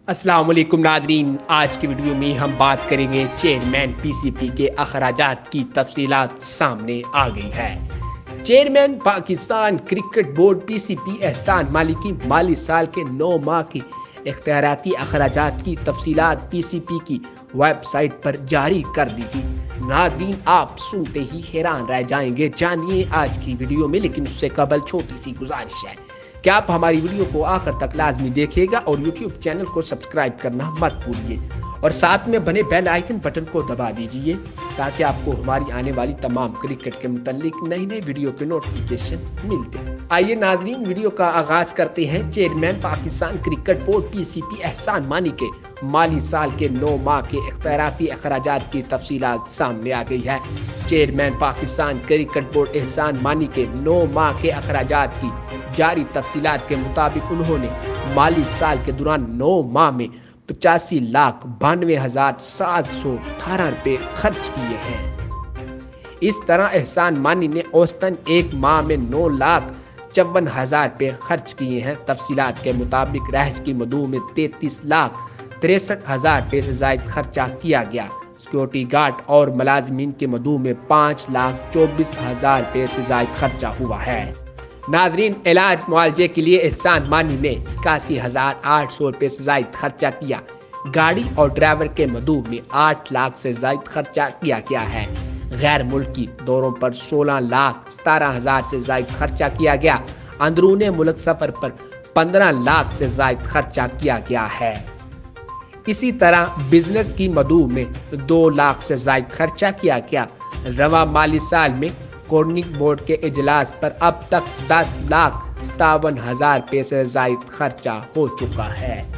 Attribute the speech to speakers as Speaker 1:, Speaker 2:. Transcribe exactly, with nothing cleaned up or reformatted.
Speaker 1: अस्सलाम वालेकुम नादरीन, आज की वीडियो में हम बात करेंगे चेयरमैन पीसीपी के अखराजात की तफसीलात सामने आ गई है। Chairman Pakistan cricket board PCP Ehsan Mani की माली साल के नौ माह के इख्तियाराती अखराजात की तफसीलात पीसीपी की वेबसाइट पर जारी कर दी थी। नादरीन, आप सुनते ही हैरान रह जाएंगे। जानिए आज की वीडियो में, लेकिन उससे कबल छोटी सी गुजारिश है कि आप हमारी वीडियो को आखिर तक लाजमी देखिएगा और यूट्यूब चैनल को सब्सक्राइब करना मत भूलिए और साथ में बने बेल आइकन बटन को दबा दीजिए ताकि आपको हमारी आने वाली तमाम क्रिकेट के मुतालिक नई नई वीडियो के नोटिफिकेशन मिलते हैं। आइए नाजरीन, वीडियो का आगाज करते हैं। Chairman Pakistan cricket board PCP Ehsan Mani के माली साल के नौ माह के इख्तियाराती अखराजात की तफसीलात सामने आ गई है। चेयरमैन पाकिस्तान क्रिकेट बोर्ड एहसान मानी के नौ माह के अखराजात की जारी तफसीलात के मुताबिक उन्होंने माली साल के दौरान नौ माह में पचासी लाख बानवे हजार सात सौ अठारह रुपये खर्च किए हैं। इस तरह एहसान मानी ने औसतन एक माह में नौ लाख चौवन हजार रुपये खर्च किए हैं। तफसीलात के मुताबिक रहज की मदू में तैतीस लाख तिरसठ हजार रुपये से जायद खर्चा किया गया। सिक्योरिटी गार्ड और मुलाजमीन के मदू में पाँच लाख चौबीस हजार रुपये से जायद खर्चा हुआ है। नाजरीन, इलाज मुआवजे के लिए एहसान मानी ने इक्यासी हजार आठ सौ रुपये से जायद खर्चा किया। गाड़ी और ड्राइवर के मदू में आठ लाख से जायद खर्चा किया गया है। गैर मुल्की दौरों पर सोलह लाख सतारह हजार से जायद खर्चा किया गया। अंदरूने मुल्क सफर पर पंद्रह लाख से जायद खर्चा किया गया है। इसी तरह बिजनेस की मदू में दो लाख से जायद खर्चा किया गया। रवा माली साल में कॉर्निंग बोर्ड के इजलास पर अब तक दस लाख सतावन हजार रुपये से जायद खर्चा हो चुका है।